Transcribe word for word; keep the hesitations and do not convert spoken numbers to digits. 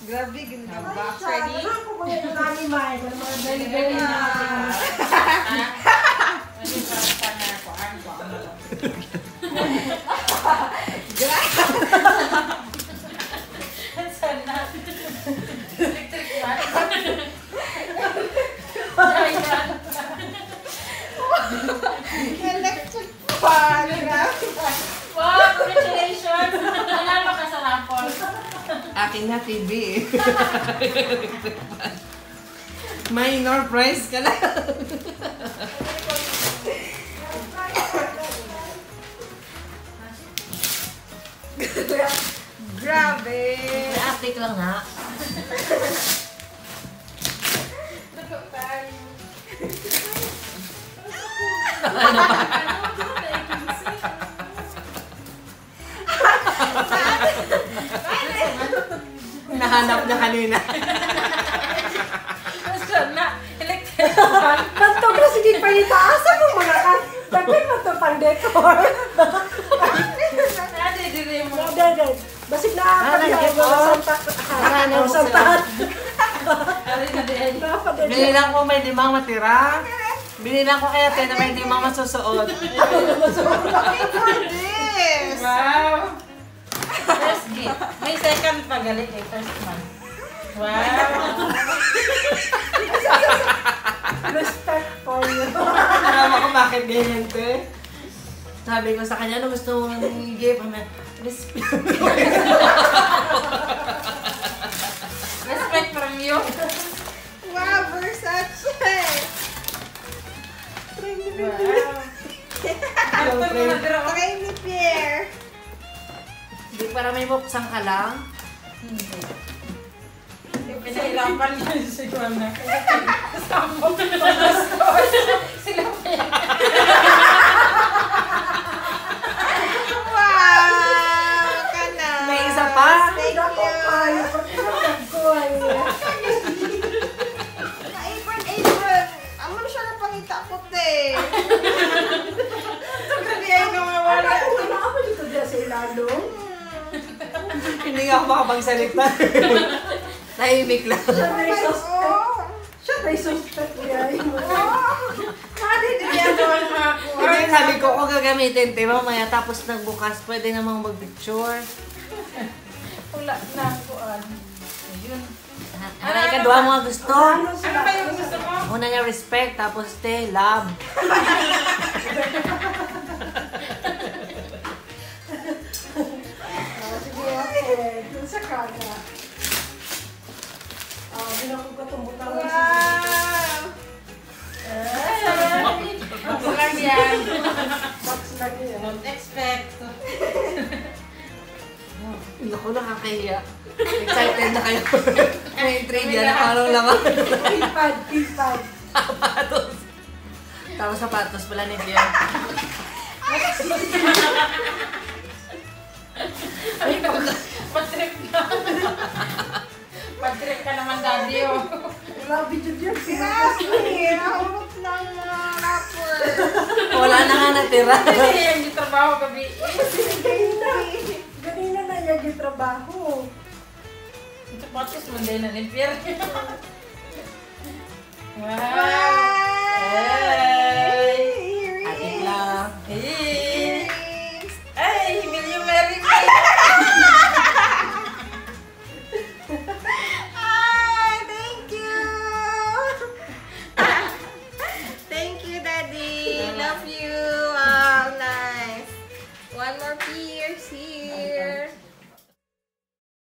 Grabe, ganda box ready. Ano ko kung yung nani may? Ano mga dali-dali na. Ano ba pa na ako? Ano ba? Grabe. Sana. Electric fan. Giant. Electric fan. Wow, congratulations! Nanalo ka sa raffle. Akin na T V eh. Minor prize ka lang. Grabe! I-update lang na. Luto tayo. Ano ba? Nahanap na kanina. Gusto na. Electric fan. Kanto ka sige pa itaasa mo mga kan. Tapi mo to pang decor. Ate, dire mo. Dede. Basig na Ah, pa nandiyan mo po. Santa. Ano, Ah, Santa. Ari na din. Binilang ko may limang matira. Binilang ko kaya tayo na may limang masusuot. This! Wow! First gift. May second pa galit eh. First month. Wow! Respect for you. Alam ko bakit ganyan to eh. Sabi ko sa kanya, ano gusto mong i-give? Respect. Respect from you. Wow, Versace! Wow! Ano to mo nagdira ko? Try ni Pierre. Di para may buksan ka lang. Hindi. Pinahirapan niya si Juana. Kasama ko na sila pa yan. Wow! Kana! May isa pa? Thank Ako you! ay, pagkakas ko ay. Apron, apron! Amo na siya na pangita ko, te. Sabi ay nawawala. Ano ko na ako dito dyan sa ilalong? Hindi nga ako makapagsalita. Tahimik lang. Siya may suspect. Siya may suspect niya. Kali din yan naman ako. Hindi, sabi ko, kung gagamitin, te, mamaya tapos nagbukas, pwede namang mag-picture. Wala na ako. Ayun. Ano yung kadwa mo nga gusto? Ano Ano ba yung gusto mo? Una niya respect, tapos te, love. Sige, okay. Dun sa kanya. Ah, binakong katumbutang mo siya. Box lang yan. Box lang yan. Don't expect. Naku, nakakahiya. Excited na kayo. May trivia na parang laman. Keypad, keypad. Sapatos. Tapos sapatos pala ni Pierre. Ay, patrip ka. Patrip ka naman, daddy, oh. Grabe dyan dyan. Grabe! Nahulog ng mga rapper. Wala na nga natira. Kasi yung trabaho gabi. Ganina na niya yung trabaho. Ito patis, manday na ni Pierre. Wow! Hey! Atik lang. Hey! Ay, will you marry me? Ay, thank you! Thank you, Daddy. Love you. Wow, nice. One more Pierce here.